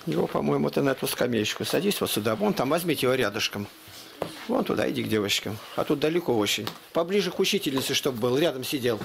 Его, по-моему, ты на эту скамеечку садись вот сюда. Вон там, возьмите его рядышком. Вон туда, иди к девочкам. А тут далеко очень. Поближе к учительнице, чтобы был, рядом сидел.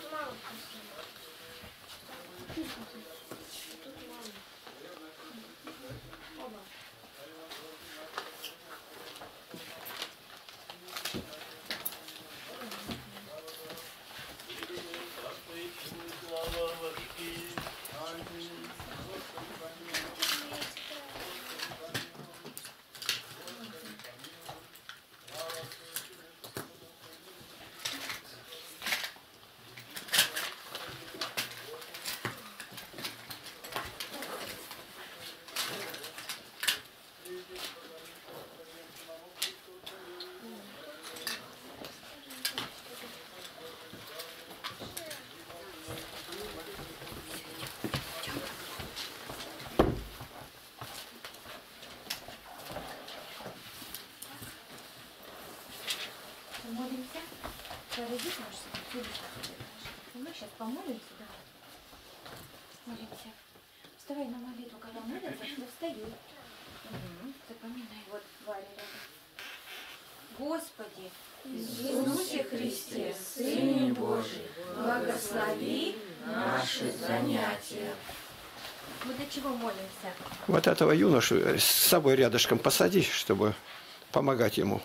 Помолимся. Пройдите ваш мы сейчас помолимся, да? Молимся. Вставай на молитву, когда молятся, что встают. Запоминай, вот Варя рядом. Господи, Иисусе Христе, Сыне Божий, благослови наши занятия. Мы для чего молимся? Вот этого юношу с собой рядышком посади, чтобы помогать ему.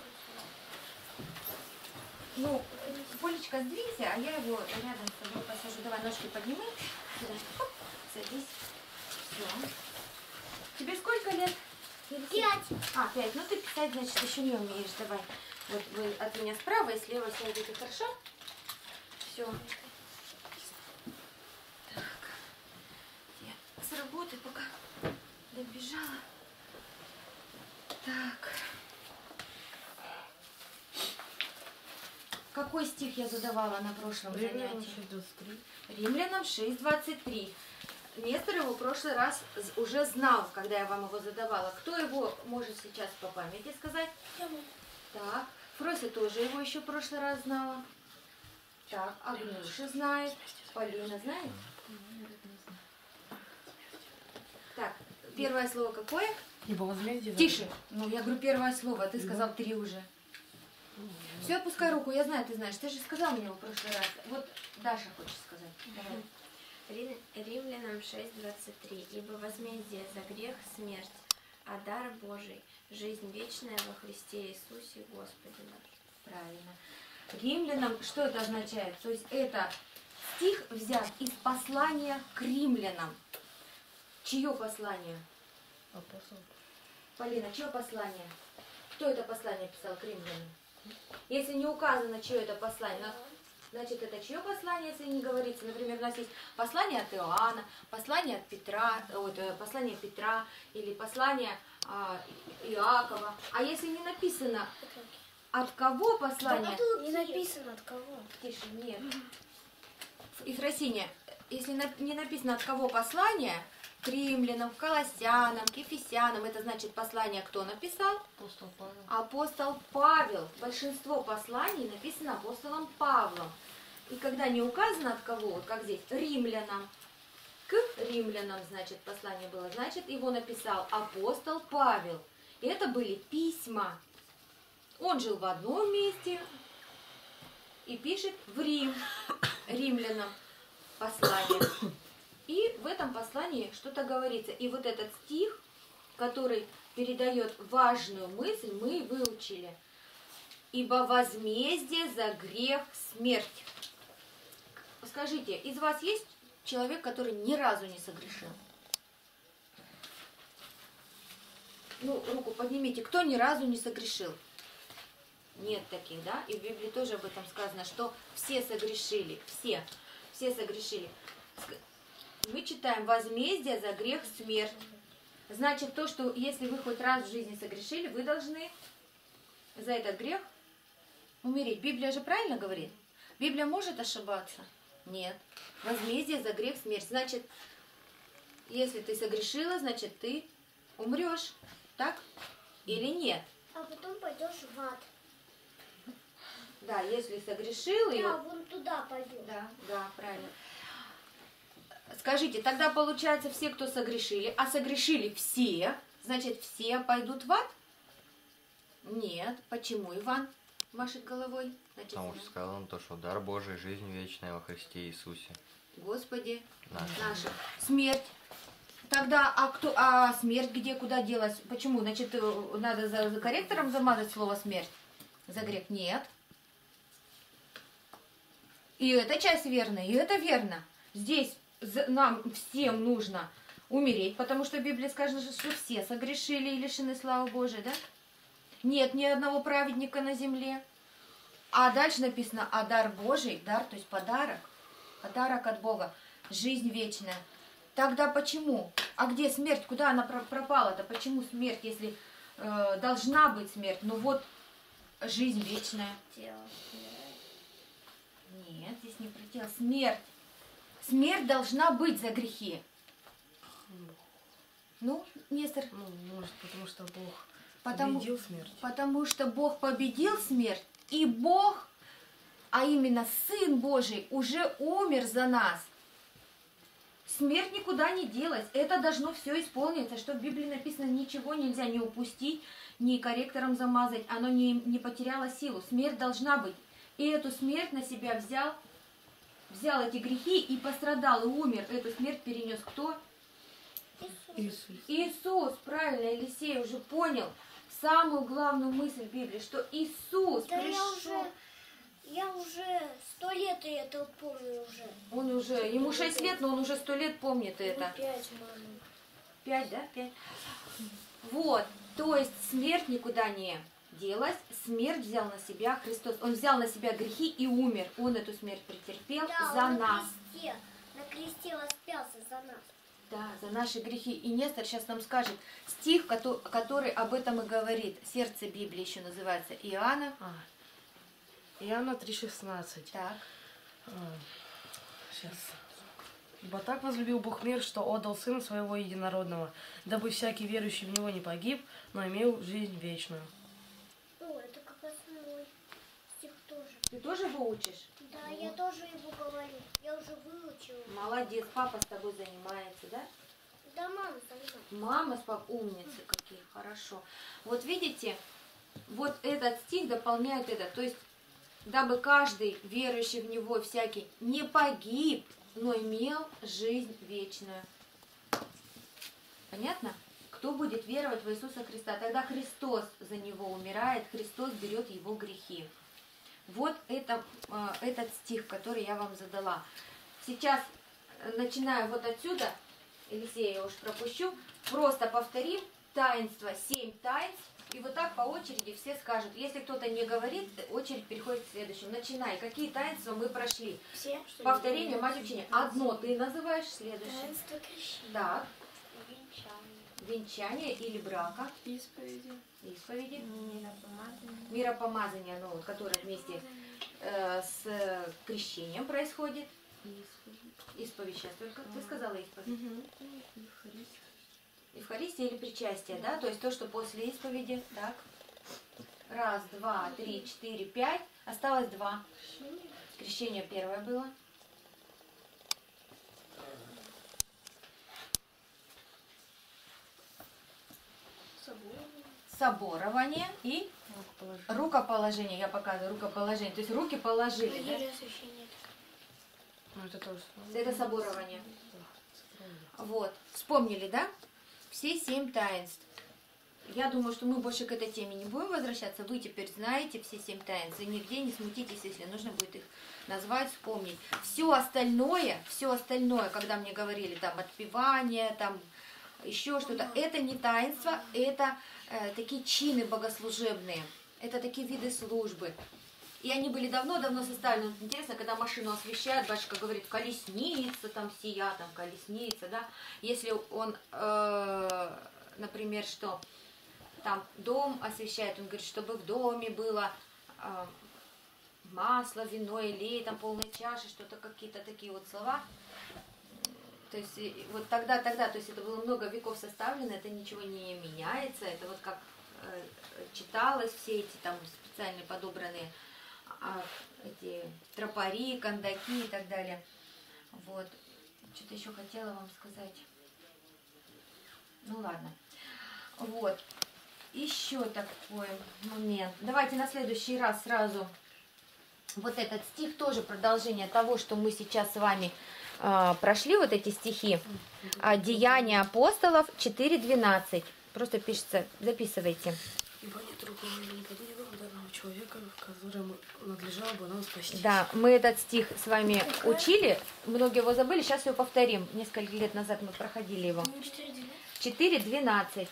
Ну, Полечка, сдвинься, а я его рядом с тобой посажу. Давай ножки поднимай. Сюда. Хоп, садись. Все. Тебе сколько лет? 5. 5. Ну ты писать, значит, еще не умеешь. Давай. Вот вы от меня справа и слева сядете, хорошо? Все. Так. Я с работы пока добежала. Так. Какой стих я задавала на прошлом занятии? Римлянам 6:23. Нестор его в прошлый раз уже знал, когда я вам его задавала. Кто его может сейчас по памяти сказать? Так. Фрося тоже его еще в прошлый раз знала. Так, Агнюша знает. Полина знает? Так, первое слово какое? Тише. Ну, я говорю первое слово, а ты сказал 3 уже. Все, опускай руку, я знаю, ты знаешь. Ты же сказал мне его в прошлый раз. Вот Даша хочет сказать. Давай. Римлянам 6:23. Ибо возмездие за грех смерть, а дар Божий жизнь вечная во Христе Иисусе Господе наш. Правильно. Римлянам, что это означает? То есть это стих взят из послания к римлянам. Чье послание? Апостол. Полина, чье послание? Кто это послание писал к римлянам? Если не указано, чье это послание, значит, это чье послание, если не говорится. Например, у нас есть послание от Иоанна, послание от Петра, послание Петра или послание Иакова. А если не написано, от кого послание? Не написано от кого. Тише, нет. Ефросиния, если не написано, от кого послание, к римлянам, к колоссянам, к ефесянам, это значит послание кто написал? Апостол Павел. Апостол Павел. Большинство посланий написано апостолом Павлом. И когда не указано от кого, вот как здесь, римлянам, к римлянам, значит, послание было, значит, его написал апостол Павел. И это были письма. Он жил в одном месте и пишет в Рим, римлянам послание. И в этом послании что-то говорится. И вот этот стих, который передает важную мысль, мы выучили. Ибо возмездие за грех смерть. Скажите, из вас есть человек, который ни разу не согрешил? Ну, руку поднимите. Кто ни разу не согрешил? Нет таких, да? И в Библии тоже об этом сказано, что все согрешили. Все согрешили. Мы читаем возмездие за грех смерть. Значит, то, что если вы хоть раз в жизни согрешили, вы должны за этот грех умереть. Библия же правильно говорит? Библия может ошибаться? Нет. Возмездие за грех смерть. Значит, если ты согрешила, значит, ты умрешь. Так? Или нет? А потом пойдешь в ад. Да, если согрешил... Да, вон туда пойдешь. Да, правильно. Скажите, тогда получается все, кто согрешили, а согрешили все, значит все пойдут в ад? Нет. Почему, Иван машет головой? Потому что сказано то, что дар Божий, жизнь вечная во Христе Иисусе. Господи Наш. нашим. Смерть. Тогда, смерть где, куда делась? Почему? Значит, надо за корректором замазать слово смерть? За грех? Нет. И эта часть верна, и это верно. Здесь нам всем нужно умереть, потому что в Библии сказано, что все согрешили и лишены славы Божией, да? Нет ни одного праведника на земле. А дальше написано, а дар Божий, дар, то есть подарок от Бога, жизнь вечная. Тогда почему? А где смерть? Куда она пропала-то? Почему смерть, если должна быть смерть? Ну вот, жизнь вечная. Тело умирает. Нет, здесь не про тело. Смерть. Смерть должна быть за грехи. Ну, Нестор. Ну, может, потому что Бог Потому- победил смерть. Потому что Бог победил смерть, и Бог, а именно Сын Божий, уже умер за нас. Смерть никуда не делась. Это должно все исполниться. Что в Библии написано, ничего нельзя не упустить, ни корректором замазать. Оно не потеряло силу. Смерть должна быть. И эту смерть на себя взял эти грехи и пострадал, и умер. Эту смерть перенес кто? Иисус. Иисус, правильно, Елисей уже понял самую главную мысль Библии, что Иисус Да пришел. я уже 100 лет и это помню уже. Он уже, ему 6 лет, но он уже 100 лет помнит это. 5, мама. 5, да? 5. Вот, то есть смерть никуда не делась, смерть взял на себя Христос. Он взял на себя грехи и умер. Он эту смерть претерпел Да, за он нас. на кресте распялся за нас. Да, за наши грехи. И Нестор сейчас нам скажет стих, который об этом и говорит. Сердце Библии еще называется Иоанна. Иоанна 3,16. Так. Сейчас. Ибо так возлюбил Бог мир, что отдал Сына Своего Единородного, дабы всякий верующий в Него не погиб, но имел жизнь вечную. О, это как раз мой стих тоже. Ты тоже его учишь? Да, я тоже его говорю. Я уже выучила. Молодец, папа с тобой занимается, да? Да, мама, со мной. Мама с папой умницы какие, хорошо. Вот видите, вот этот стих дополняет это. То есть, дабы каждый верующий в Него всякий не погиб, но имел жизнь вечную. Понятно? Кто будет веровать в Иисуса Христа? Тогда Христос за него умирает, Христос берет его грехи. Вот это, этот стих, который я вам задала. Сейчас, начиная вот отсюда, Елисея я уж пропущу, просто повторим таинство, 7 таинств, и вот так по очереди все скажут. Если кто-то не говорит, очередь переходит к следующему. Начинай. Какие таинства мы прошли? Все? Повторение, мать учения. Одно ты называешь, следующее. Таинство крещения. Так, Венчание. венчание или брака, Исповеди. исповеди, Миропомазание. миропомазание, ну, которое вместе с крещением происходит. Исповедь сейчас только. Ты сказала исповедь. Евхаристия или причастие, да? То есть то, что после исповеди. Так. 1, 2, 3, 4, 5. Осталось 2. Крещение первое было. Соборование и рукоположение. Я показываю рукоположение. То есть руки положили. Да? Еле освящение. Ну, это тоже. Это соборование. Вот. Вспомнили, да? Все 7 таинств. Я думаю, что мы больше к этой теме не будем возвращаться. Вы теперь знаете все 7 таинств. И нигде не смутитесь, если нужно будет их назвать, вспомнить. Все остальное, когда мне говорили, там, отпевание, там, еще что-то, это не таинство, это такие чины богослужебные. Это такие виды службы. И они были давно-давно составлены. Вот интересно, когда машину освещают, батюшка говорит, колесница там сия, там колесница, да. Если он, например, что там дом освещает, он говорит, чтобы в доме было масло, вино, елей, там полная чаша, что-то какие-то такие вот слова. То есть вот тогда, то есть это было много веков составлено, это ничего не меняется, это вот как читалось, все эти там специально подобранные эти тропари, кондаки и так далее. Вот. Что-то еще хотела вам сказать. Ну ладно. Вот. Еще такой момент. Давайте на следующий раз сразу. Вот этот стих тоже продолжение того, что мы сейчас с вами прошли, вот эти стихи. Деяния апостолов 4:12. Просто пишется, записывайте. Ибо нет другого имени под небом данного человека, которому надлежало бы нам спасти. Да, мы этот стих с вами учили, многие его забыли, сейчас его повторим. Несколько лет назад мы проходили его. 4:12.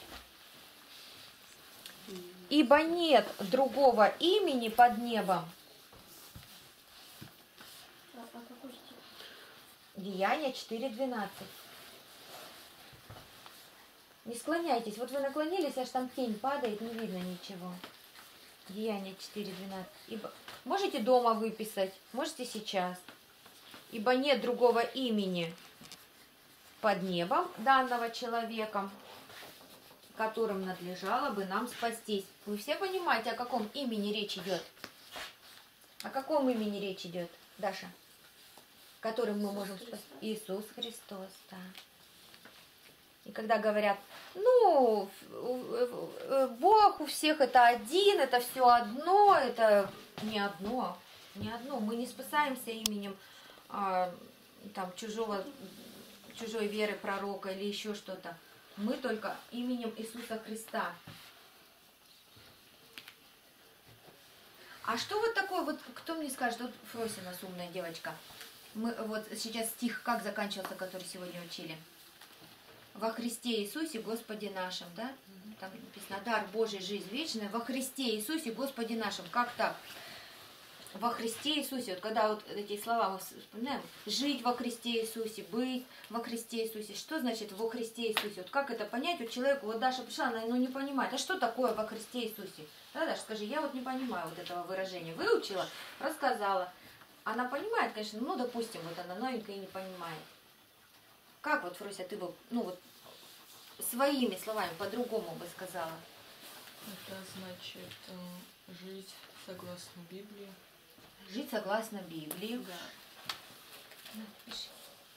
Ибо нет другого имени под небом. Деяния 4:12. Не склоняйтесь. Вот вы наклонились, аж там тень падает, не видно ничего. Деяния 4:12. Ибо... Можете дома выписать, можете сейчас. Ибо нет другого имени под небом, данного человеком, которым надлежало бы нам спастись. Вы все понимаете, о каком имени речь идет? О каком имени речь идет, Даша? Которым мы можем спасти? Иисус Христос, да. И когда говорят, ну, Бог у всех это один, это все одно, это не одно, не одно. Мы не спасаемся именем там, чужой веры пророка или еще что-то. Мы только именем Иисуса Христа. А что вот такое, вот кто мне скажет, вот Фрося у нас умная девочка. Мы вот сейчас стих как заканчивался, который сегодня учили? Во Христе Иисусе Господе нашим, да? Там написано, дар Божий, жизнь вечная, во Христе Иисусе Господе нашим. Как так? Во Христе Иисусе, вот когда вот эти слова мы вспоминаем, жить во Христе Иисусе, быть во Христе Иисусе, что значит во Христе Иисусе? Вот как это понять? Вот человеку, вот Даша пришла, она не понимает, а что такое во Христе Иисусе? Да, Даша, скажи, я вот не понимаю вот этого выражения. Выучила, рассказала. Она понимает, конечно, ну, допустим, вот она новенькая и не понимает. Как вот, Фрося, ты бы, ну вот, своими словами, по-другому бы сказала? Это значит жить согласно Библии. Жить согласно Библии. Да. Пиши.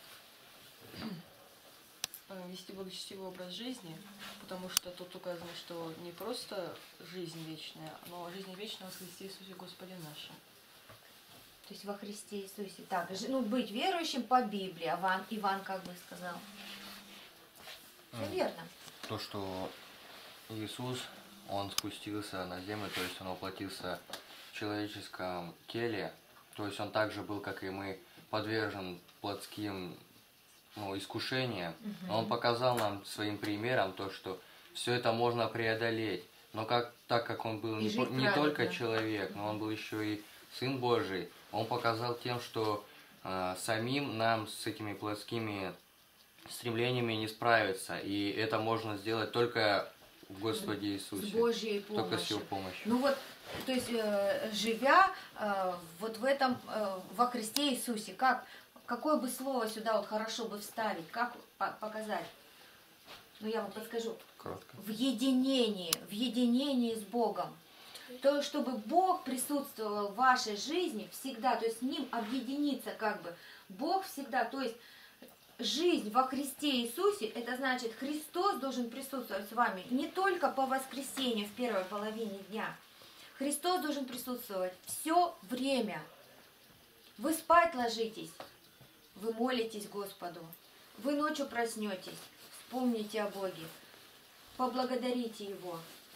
Вести благочестивый образ жизни, потому что тут указано, что не просто жизнь вечная, но жизнь вечная во Христе Иисусе Господе нашем. То есть во Христе Иисусе. Так, ну, быть верующим по Библии. А Иван как бы сказал? Все верно. То, что Иисус, Он спустился на землю, то есть Он воплотился в человеческом теле, то есть Он также был, как и мы, подвержен плотским искушениям, но Он показал нам своим примером то, что все это можно преодолеть, но так как Он был не только человек, но Он был еще и Сын Божий, Он показал тем, что самим нам с этими плотскими стремлениями не справиться, и это можно сделать только в Господе Иисусе. С Божьей помощью. Только с Его помощью. Ну вот, то есть, живя вот в этом, во Христе Иисусе, какое бы слово сюда вот хорошо бы вставить, как показать? Ну, я вам подскажу. Коротко. В единении с Богом. То, чтобы Бог присутствовал в вашей жизни всегда, то есть с Ним объединиться как бы. Бог всегда, то есть жизнь во Христе Иисусе, это значит, Христос должен присутствовать с вами не только по воскресенью в первой половине дня. Христос должен присутствовать все время. Вы спать ложитесь, вы молитесь Господу, вы ночью проснетесь, вспомните о Боге, поблагодарите Его.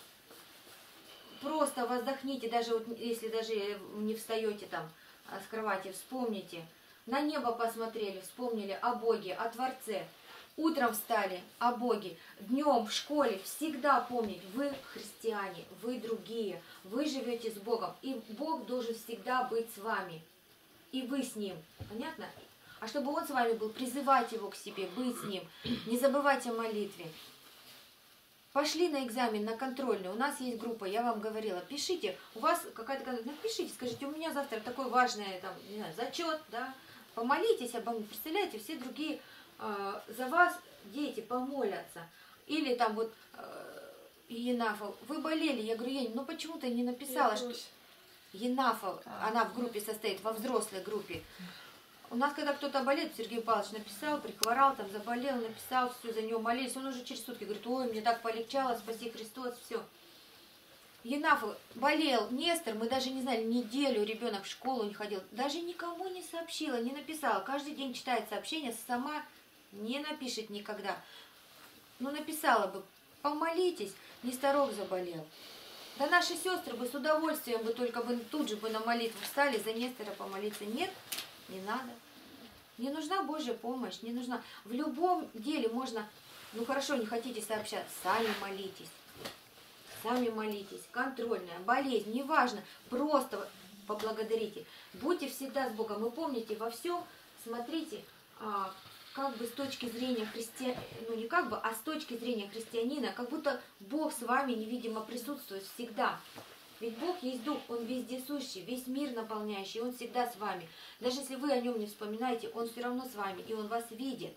Просто воздохните, даже вот, если даже не встаете там с кровати, вспомните. На небо посмотрели, вспомнили о Боге, о Творце. Утром встали о Боге. Днем в школе всегда помнить, вы христиане, вы другие, вы живете с Богом. И Бог должен всегда быть с вами. И вы с Ним. Понятно? А чтобы Он с вами был, призывать Его к себе, быть с Ним. Не забывайте о молитве. Пошли на экзамен, на контрольный. У нас есть группа, я вам говорила. Пишите, у вас какая-то... Напишите, скажите, у меня завтра такой важный там, не знаю, зачет, да? Помолитесь обо мне. Представляете, все другие за вас, дети, помолятся. Или там вот Енафа, вы болели. Я говорю, Ень, ну почему ты не написала, что... Енафа, она в группе состоит, во взрослой группе. У нас, когда кто-то болеет, Сергей Павлович написал, прихворал, там заболел, написал, все, за него молились. Он уже через сутки говорит: ой, мне так полегчало, спаси Христос, все. Енафов болел, Нестор, мы даже не знали, неделю ребенок в школу не ходил, даже никому не сообщила, не написала. Каждый день читает сообщения, сама не напишет никогда. Ну, написала бы: помолитесь, Несторов заболел. Да наши сестры бы с удовольствием бы только бы тут же бы на молитву встали, за Нестора помолиться. Нет, не надо. Не нужна Божья помощь, не нужна. В любом деле можно, ну хорошо, не хотите сообщать, сами молитесь. Сами молитесь, контрольная, болезнь, неважно, просто поблагодарите. Будьте всегда с Богом. Вы помните, во всем смотрите, как бы с точки зрения христианина, ну не как бы, а с точки зрения христианина, как будто Бог с вами невидимо присутствует всегда. Ведь Бог есть Дух, Он вездесущий, весь мир наполняющий, Он всегда с вами. Даже если вы о Нем не вспоминаете, Он все равно с вами, и Он вас видит.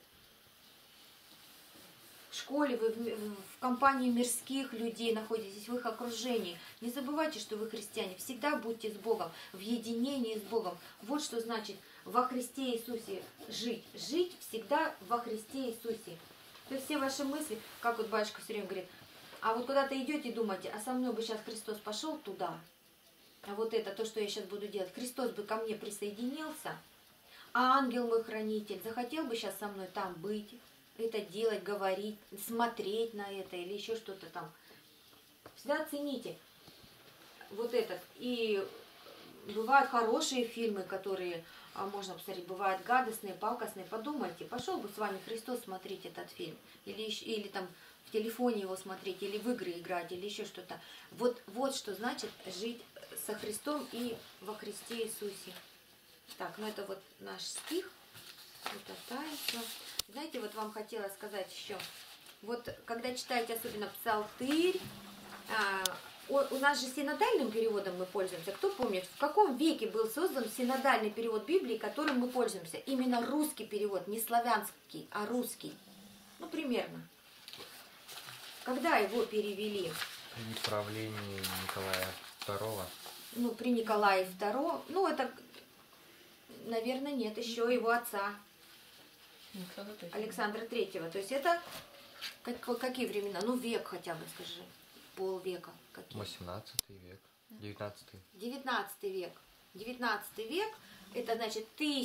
В школе вы в компании мирских людей находитесь, в их окружении. Не забывайте, что вы христиане. Всегда будьте с Богом, в единении с Богом. Вот что значит во Христе Иисусе жить. Жить всегда во Христе Иисусе. То есть все ваши мысли, как вот батюшка все время говорит, а вот куда-то идете и думаете, а со мной бы сейчас Христос пошел туда, а вот это, то, что я сейчас буду делать, Христос бы ко мне присоединился, а ангел мой хранитель захотел бы сейчас со мной там быть, это делать, говорить, смотреть на это или еще что-то там. Всегда цените вот этот. И бывают хорошие фильмы, которые можно посмотреть, бывают гадостные, пакостные. Подумайте, пошел бы с вами Христос смотреть этот фильм, или там в телефоне его смотреть, или в игры играть, или еще что-то. Вот что значит жить со Христом и во Христе Иисусе. Так, ну это вот наш стих. Это таинство. Знаете, вот вам хотела сказать еще, вот когда читаете особенно псалтырь, у нас же синодальным переводом мы пользуемся. Кто помнит, в каком веке был создан синодальный перевод Библии, которым мы пользуемся? Именно русский перевод, не славянский, а русский. Ну, примерно. Когда его перевели? При правлении Николая II. Ну, при Николае II. Ну, это, наверное, нет, еще его отца. Александра III. То есть это какие времена? Ну, век хотя бы, скажи. Полвека. Какие? 18 век. 19. 19 век. 19 век, это значит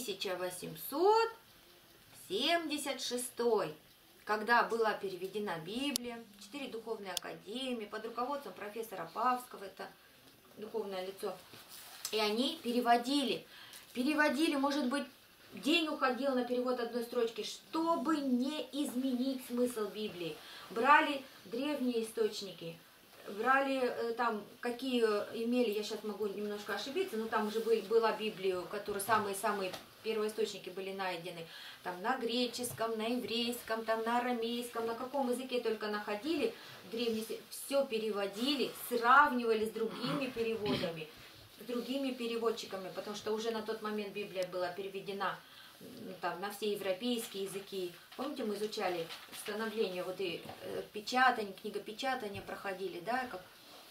1876, когда была переведена Библия, 4 духовные академии под руководством профессора Павского, это духовное лицо. И они переводили, может быть, день уходил на перевод одной строчки, чтобы не изменить смысл Библии. Брали древние источники, брали там, какие имели, я сейчас могу немножко ошибиться, но там уже была Библия, которые самые-самые первоисточники были найдены. Там на греческом, на еврейском, там на арамейском, на каком языке только находили, древние, все переводили, сравнивали с другими переводами, с другими переводчиками, потому что уже на тот момент Библия была переведена там, на все европейские языки. Помните, мы изучали становление, вот и печатание, книгопечатание проходили, да, как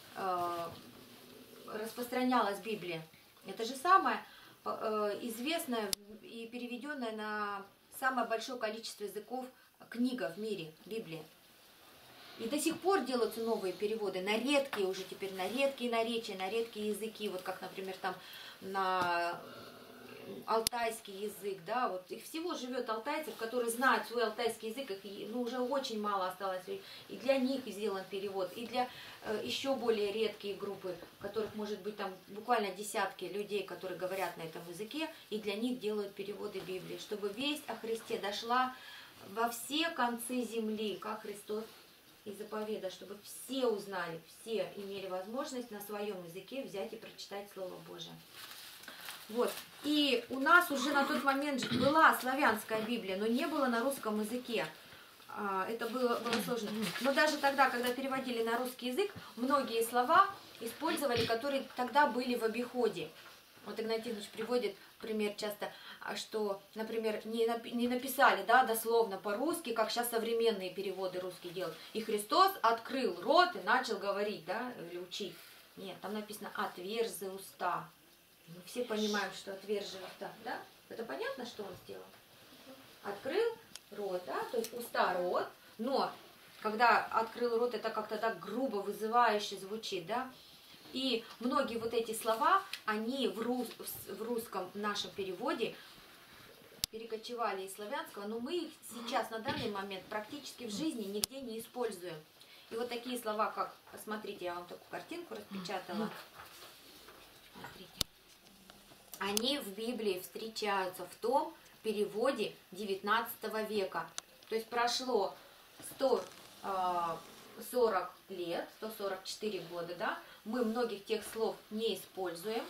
распространялась Библия. Это же самое известная и переведенная на самое большое количество языков книга в мире, Библия. И до сих пор делаются новые переводы на редкие уже теперь, на редкие наречия, на редкие языки, вот как, например, там на алтайский язык, да, вот их всего живет алтайцев, которые знают свой алтайский язык, их уже очень мало осталось, и для них сделан перевод, и для еще более редкие группы, которых может быть там буквально десятки людей, которые говорят на этом языке, и для них делают переводы Библии, чтобы весть о Христе дошла во все концы земли, как Христос и заповеда, чтобы все узнали, все имели возможность на своем языке взять и прочитать Слово Божие. Вот. И у нас уже на тот момент была славянская Библия, но не было на русском языке. Это было сложно. Но даже тогда, когда переводили на русский язык, многие слова использовали, которые тогда были в обиходе. Вот Игнатий Иванович приводит пример часто, что, например, не написали, да, дословно по-русски, как сейчас современные переводы русские делают. И Христос открыл рот и начал говорить, да, или учить. Нет, там написано «отверзи уста». Мы все понимаем, что отвержи уста, да? Это понятно, что он сделал? Открыл рот, да, то есть уста рот, но когда открыл рот, это как-то так грубо, вызывающе звучит, да. И многие вот эти слова, они в русском нашем переводе перекочевали из славянского, но мы их сейчас на данный момент практически в жизни нигде не используем. И вот такие слова, как, посмотрите, я вам такую картинку распечатала. Смотрите. Они в Библии встречаются в том переводе 19 века. То есть прошло 140 лет, 144 года, да, мы многих тех слов не используем.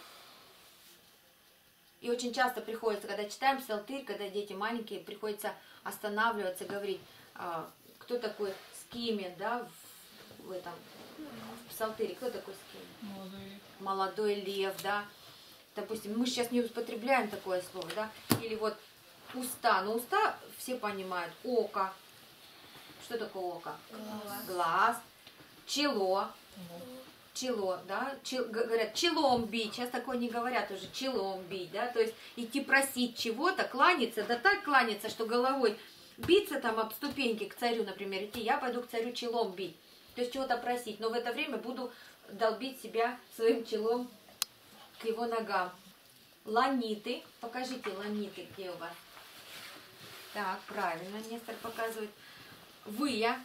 И очень часто приходится, когда читаем псалтырь, когда дети маленькие, приходится останавливаться, говорить, кто такой скимен, да, в этом в псалтыре, кто такой скимен? Молодой лев, да. Допустим, мы сейчас не употребляем такое слово, да. Или вот уста, но уста все понимают. Око. Что такое око? Глаз. Чело. Чело, да, говорят, челом бить, сейчас такое не говорят уже, челом бить, да, то есть идти просить чего-то, кланяться, да так кланяться, что головой биться там об ступеньки к царю, например, идти, я пойду к царю челом бить, то есть чего-то просить, но в это время буду долбить себя своим челом к его ногам. Ланиты, покажите ланиты, где у вас? Так, правильно, Нестор показывает. Выя.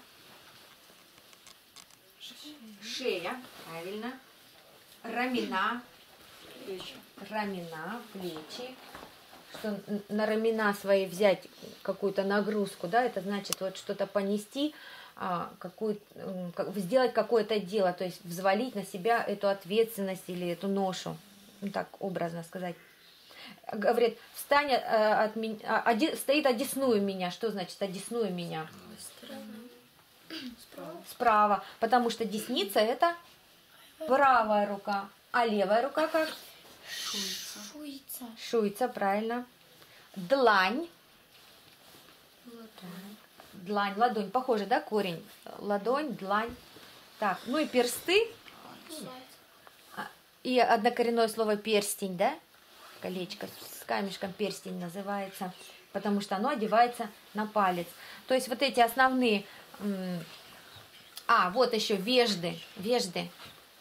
Шея, правильно. Рамена. Рамена, плечи. Что на рамена свои взять какую-то нагрузку, да, это значит вот что-то понести, сделать какое-то дело, то есть взвалить на себя эту ответственность или эту ношу, ну, так образно сказать. Говорит, встань от меня, стоит одесную меня. Что значит одесную меня? Справа, потому что десница это правая рука, а левая рука как? Шуйца. Шуйца, правильно. Длань. Длань, ладонь, похоже, да, корень? Ладонь, длань. Так, ну и персты. И однокоренное слово перстень, да? Колечко с камешком перстень называется, потому что оно одевается на палец. То есть вот эти основные... вот еще вежды. Вежды.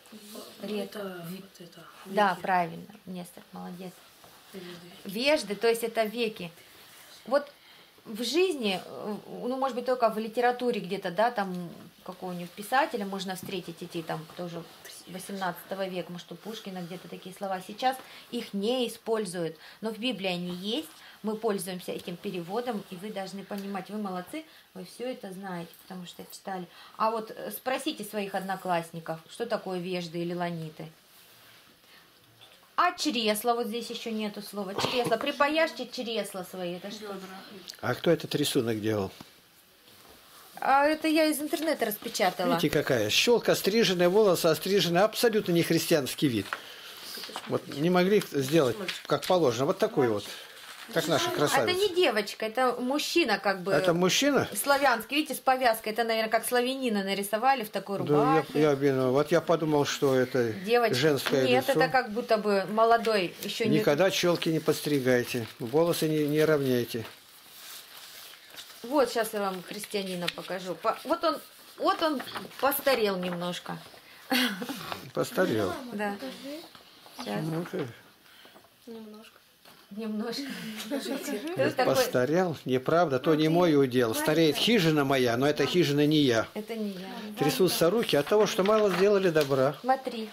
Да, правильно. Нестор, молодец. Вежды, то есть это веки. Вот в жизни, ну, может быть, только в литературе где-то, да, там какого-нибудь писателя можно встретить эти там тоже 18 века, может, у Пушкина где-то такие слова. Сейчас их не используют, но в Библии они есть. Мы пользуемся этим переводом, и вы должны понимать, вы молодцы, вы все это знаете, потому что читали. А вот спросите своих одноклассников, что такое вежды или ланиты. А чресла, вот здесь еще нету слова. Чресла, припаяшьте чресла свои. Это что? А кто этот рисунок делал? А это я из интернета распечатала. Видите, какая? Щелка стриженная, волосы острижены, абсолютно не христианский вид. Вот не могли сделать как положено. Вот такой вот. Как наша красавица. Это не девочка, это мужчина как бы. Это мужчина? Славянский, видите, с повязкой. Это, наверное, как славянина нарисовали в такой Да, рубахе. вот я подумал, что это Девочка. женское Нет, лицо. это как будто бы молодой. Еще Никогда челки не подстригайте, волосы не равняйте. Вот сейчас я вам христианина покажу. Вот он постарел немножко. Постарел. Да. Сейчас. Немножко. Постарел? Неправда, то не мой удел. Стареет хижина моя, но эта хижина не я. Это не я. Трясутся руки от того, что мало сделали добра. Смотри.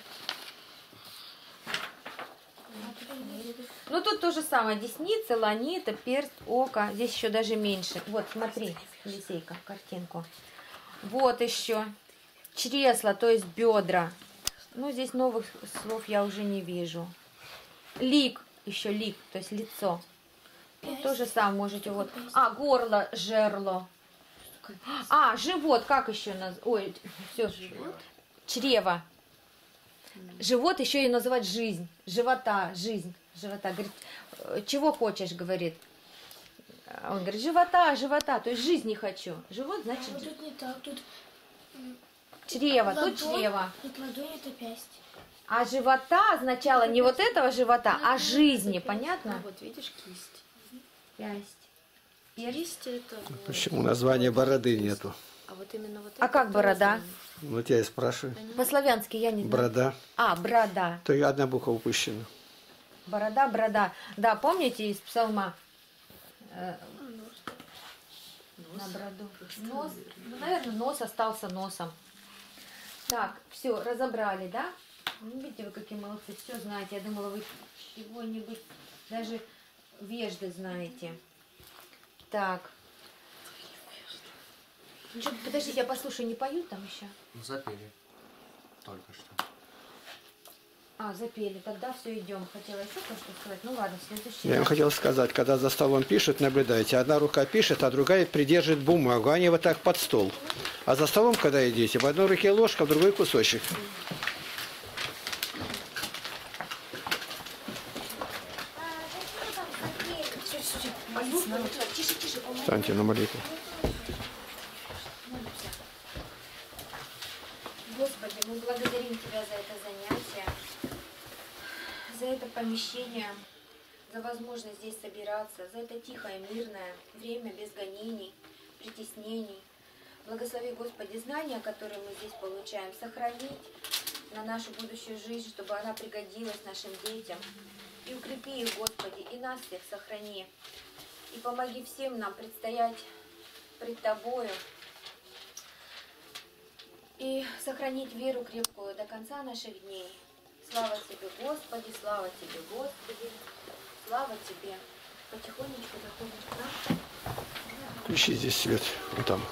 Ну тут то же самое. Десница, ланита, перст, око. Здесь еще даже меньше. Вот, смотри, Лисейка, картинку. Вот еще. Чресла, то есть бедра. Ну, здесь новых слов я уже не вижу. Лик. Еще лик, то есть лицо. Ну, то же самое можете вот. Горло, жерло. Живот, как еще ой, все. Чрево. Живот еще и называть жизнь. Живота, жизнь. Живота. Говорит, чего хочешь, говорит. Он говорит, живота, то есть жизнь не хочу. Живот, значит, Вот тут не так, тут чрево, ладонь, тут чрево. Тут ладонь это пясть. А живота означало не вот этого живота, а жизни, понятно? Вот видишь кисть. Есть это... Почему названия бороды нету? А вот именно вот А это как тоже борода? знаю. Вот я и спрашиваю. По-славянски я не знаю. Борода. А, борода. То и одна буква упущена. Борода, борода. Да, помните из псалма? На бороду. Нос. Ну, наверное, нос остался носом. Так, все, разобрали, да? Ну, видите, вы какие молодцы, все знаете. Я думала, вы чего-нибудь даже вежды знаете. Так. Ну, что, подождите, я послушаю, не поют там еще? Запели. Только что. А, запели, тогда все, идем. Хотела еще кое-что сказать. Ну ладно, в следующий Я им раз. хотел сказать, когда за столом пишут, наблюдайте. Одна рука пишет, а другая придерживает бумагу. Они вот так под стол. А за столом, когда едите, в одной руке ложка, в другой кусочек. Тише, тише, Встаньте на молитву. Господи, мы благодарим Тебя за это занятие, за это помещение, за возможность здесь собираться, за это тихое, мирное время без гонений, притеснений. Благослови, Господи, знания, которые мы здесь получаем, сохранить на нашу будущую жизнь, чтобы она пригодилась нашим детям. И укрепи их, Господи, и нас всех сохрани. И помоги всем нам предстоять пред Тобою и сохранить веру крепкую до конца наших дней. Слава Тебе, Господи, слава Тебе, Господи, слава Тебе. Потихонечку заходим к нам. Включи здесь свет. Вот там.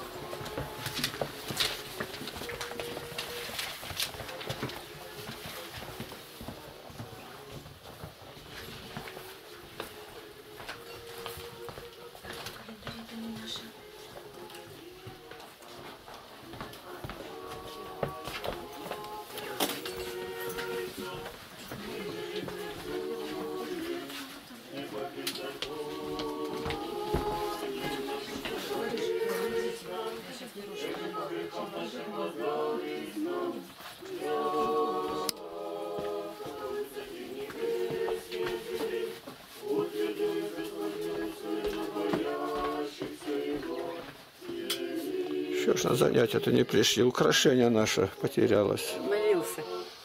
Что ж на занятия-то не пришли? Украшение наше потерялось. Молился.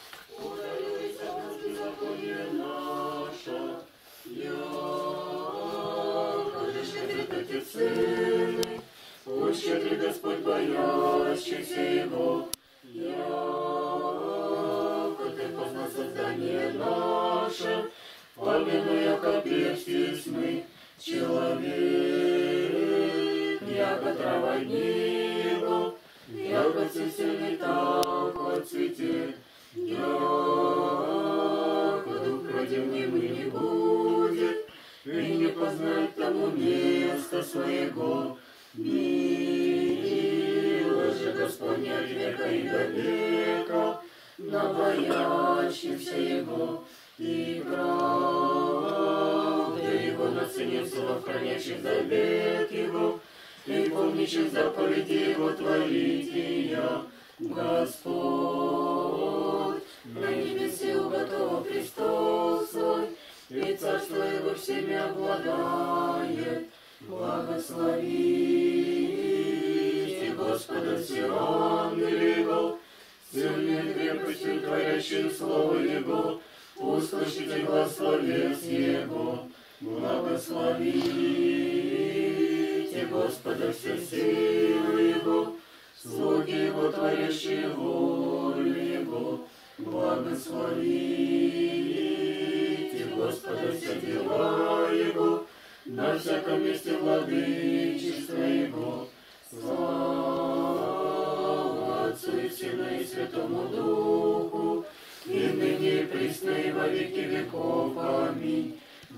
Щедрый Господь, боящийся Его, яко Ты познал создание наше, помянуя копестись мы, человек, яко трава небо, яко цветет так отцветет, яко дух родимый не будет, и не познать тому места своего. Милость же Господня от века и до века, на боящихся Его, и правда Его на цене слов, хранящих завет Его, и помнящих заповеди Его творителя. Господь на небесе уготовил престол свой, и царство Его всеми обладает. Благословите Господа все ангелы Его, сильные крепостью творящие слово Его, услышите глас словес Его. Благословите Господа все силы Его, слуги Его, творящие волю Его. Благословите Господа все дела Его, на всяком месте владычества Его. Слава Отцу и Сыну и Святому Духу, и ныне и присно и во веки веков. Аминь.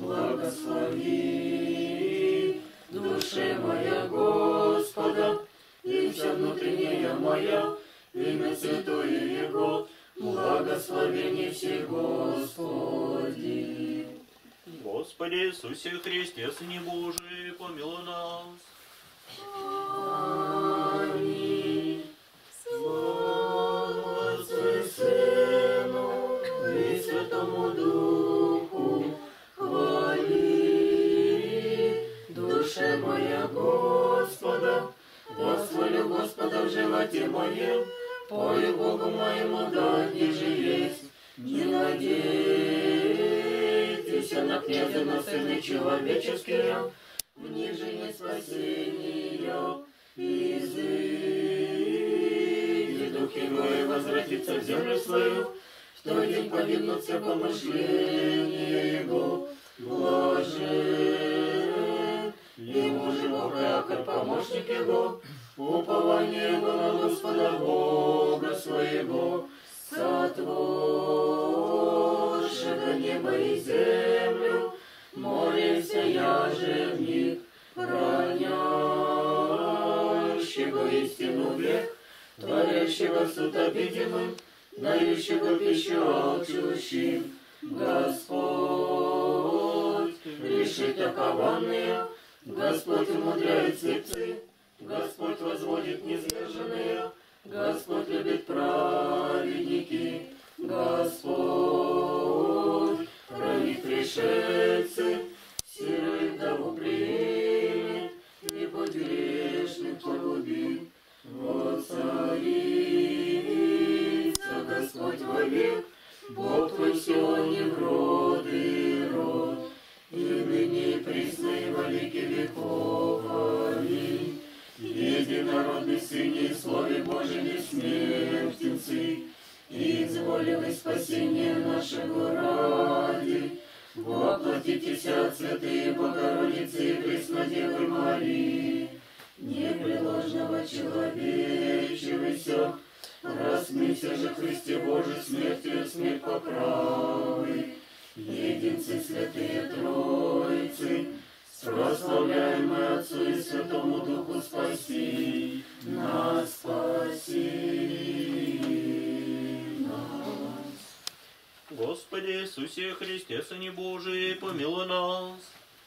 Благослови душе моя Господа, и вся внутренняя моя, имя святое Его, благословение всех Господи. Господи Иисусе Христе, Сыне Божий, помилуй нас. Аминь. Слава Отцу и Сыну и Святому Духу, хвали в животе моем, пою Богу моему, да ниже есть. Не надейтесь на князя, на сыны человеческие, в ниже не спасения. Изыди дух его и возвратится в землю свою, в тот день погибнут все помышления его. Блажен ему же Бог Иаков, помощник его, упование его на Господа Бога своего, сотворшего небо и землю, молимся я же в них, хранящего истину век, творящего суд обидимым, дающего пищу алчущим. Господь решит окованные, Господь умудряет слепцы, Господь возводит низверженные, Господь любит праведники, Господь хранит пришельцы, сирую вдову примет и под грешных погубит. Воцарится Господь вовек, Бог твой Сионе в роды род, и ныне и присно и во веки веков. Аминь. Единородный Сыне и Слове Божьем бессмертен Сын, и изволил спасение нашего ради. Воплотитесь от святые Богородицы и Преснодевы Марии, непреложного человечевися, распнися же Христе Божий смертью смерть поправы. Единцы святые Троицы, прославляемые Отцу и Святому Духу, спаси нас, спаси нас. Господи Иисусе Христе, Сыне Божий, помилуй нас.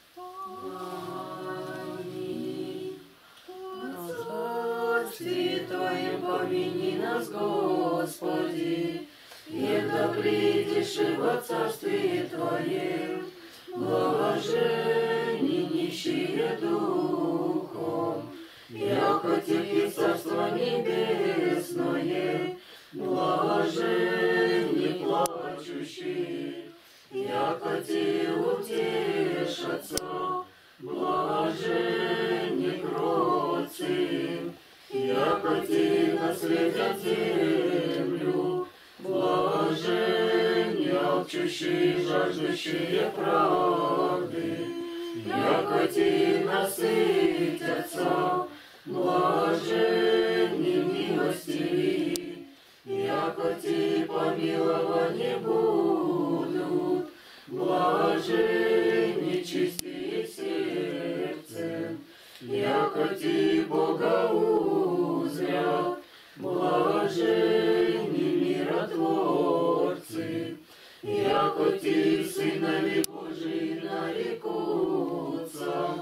Аминь. На царстве Твоем помяни нас, Господи, когда придешь и во царстве Твоем, блаженни нищие духом, яко Тебе царство небесное, блаженни плачущие, яко Те утешатся, блаженни кроткие, яко Те наследят землю, блаженни алчущие, жаждущие правды, яко Те насытятся, блаженни милостивые, яко Те помилования будут, блаженни чистые сердцем, яко Те Бога узрят, блаженни миротворцы, яко Те сынови Божии нарекутся,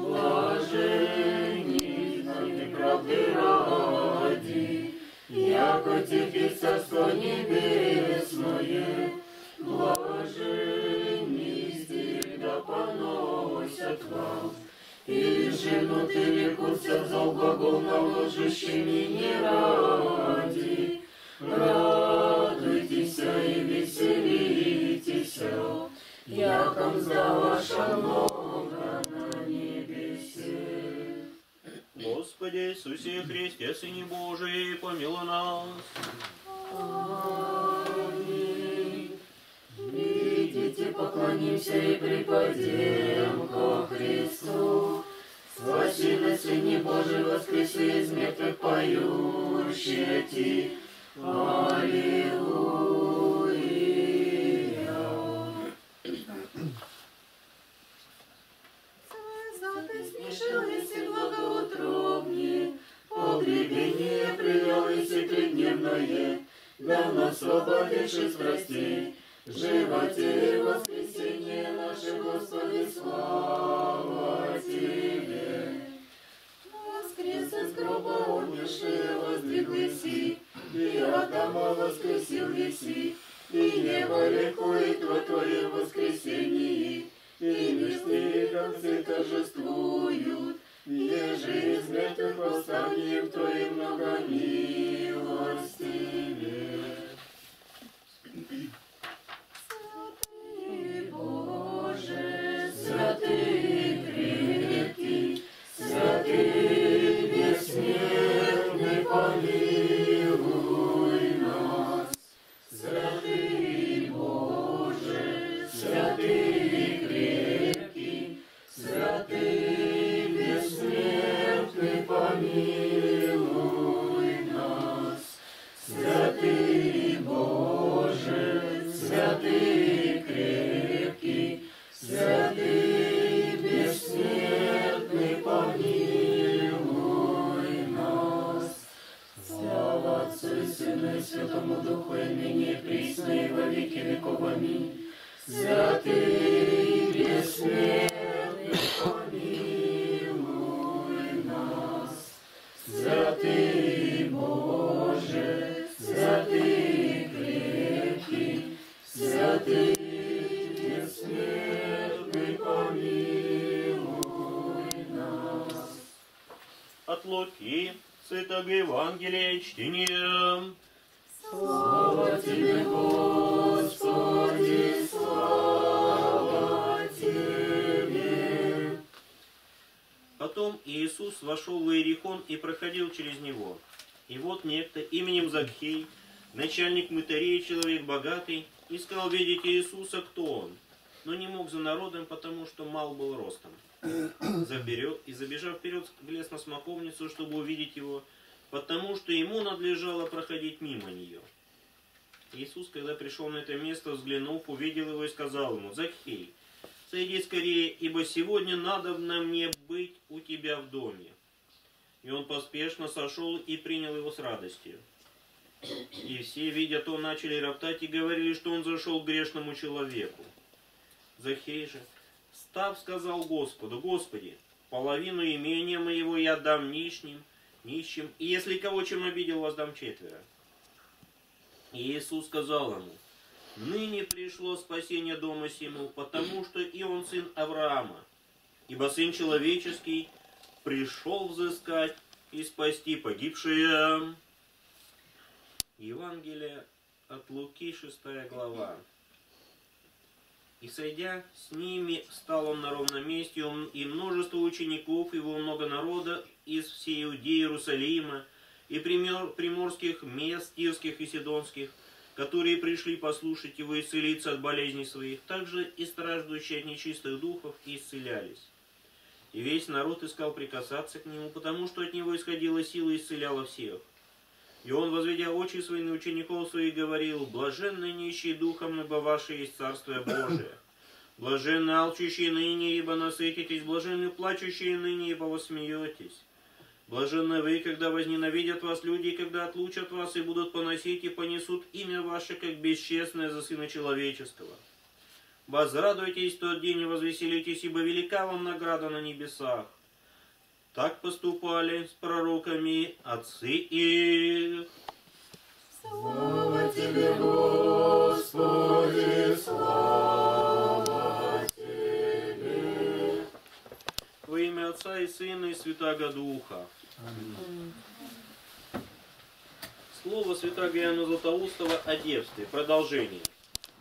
блаженни знамя правды ради, яко Тебе царство небесное, блаженни издевда поносят вам, и женут и рекутся за глагол наложащими не ради. Радуйтесь и веселитесь, яко мзда ваша много на небесе. Господи Иисусе Христе, Сыне Божий, помилуй нас. Аминь. Идите, поклонимся и припадем ко Христу. Спаси нас, Сыне Божий, воскреси из мертвых, поющие Ти. Аллилуйя. Запеснишились и благоутробнее, погребение привелось и тридневное, давно освободившись простей, животе и воскресенье наше, Господи, слава Тебе. Воскрес из гроба умершие воздвиг еси, и Адама воскресил еси, и небо ликует во Твоем воскресении, и мирские концы торжествуют, еже из смертных восстанием Твоим много милостивее. Святый Боже, святый крепкий, святый бессмертный, помилуй нас. Святый Боже, святый крепкий, святый бессмертный, помилуй нас. Святый Боже, святый крепкий, святый бессмертный, помилуй нас. Слава Отцу и Сыну и Святому Духу, и ныне и присно и во веки веков. Аминь. Святый бессмертный, помилуй нас. Святый Боже, святый крепкий, святый бессмертный, помилуй нас. От Луки, Святого Евангелия, чтение. Слава Тебе, Господи, слава Тебе. Потом Иисус вошел в Иерихон и проходил через него. И вот некто именем Закхей, начальник мытарей, человек богатый, искал видеть Иисуса, кто он, но не мог за народом, потому что мал был ростом. Забежав вперед, влез на смоковницу, чтобы увидеть его, потому что ему надлежало проходить мимо нее. Иисус, когда пришел на это место, взглянув, увидел его и сказал ему: «Закхей, сойди скорее, ибо сегодня надобно мне быть у тебя в доме». И он поспешно сошел и принял его с радостью. И все, видя то, начали роптать и говорили, что он зашел к грешному человеку. Закхей же, встав, сказал Господу: «Господи, половину имения моего я дам нищим, и если кого чем обидел, воздам четверо». И Иисус сказал ему: «Ныне пришло спасение дома сему, потому что и он сын Авраама, ибо Сын Человеческий пришел взыскать и спасти погибшие». Евангелие от Луки, 6 глава. «И, сойдя с ними, встал он на ровном месте, и множество учеников, его много народа из всей Иудеи, Иерусалима, и приморских мест, тирских и сидонских, которые пришли послушать его исцелиться от болезней своих, также и страждущие от нечистых духов исцелялись. И весь народ искал прикасаться к нему, потому что от него исходила сила и исцеляла всех. И он, возведя очи свои на учеников своих, говорил: «Блаженны нищие духом, ибо ваше есть Царствие Божие. Блаженны алчущие ныне, ибо насытитесь. Блаженны плачущие ныне, ибо вы смеетесь. Блаженны вы, когда возненавидят вас люди, и когда отлучат вас, и будут поносить, и понесут имя ваше, как бесчестное за Сына Человеческого. Возрадуйтесь в тот день и возвеселитесь, ибо велика вам награда на небесах. Так поступали с пророками отцы их». Слава Тебе, Господи, слава Тебе. Во имя Отца и Сына и Святаго Духа. Аминь. Слово Святаго Иоанна Златоустова о девстве. Продолжение.